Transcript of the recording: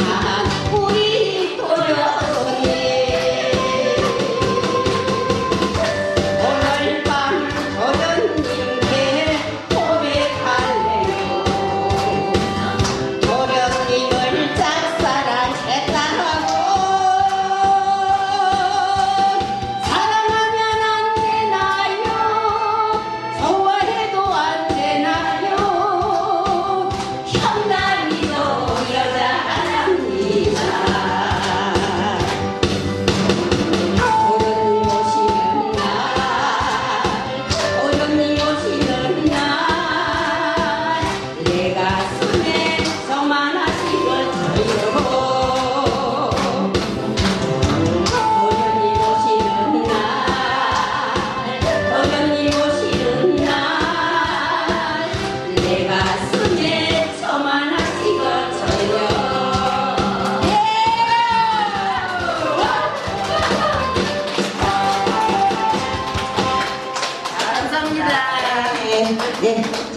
우리 도련님 오늘 밤 도련님께 고백할래요. 도련님을 짝사랑했다고 사랑하면 안 되나요? 좋아해도 안 되나요? 현남이도 여자랍니다. 도련님 오시는 날 도련님 오시는 날 내 가슴에 저만하시고 저요. 도련님 오시는 날 도련님 오시는 날 내 가슴에 저만하시고 저요. 감사합니다. 네.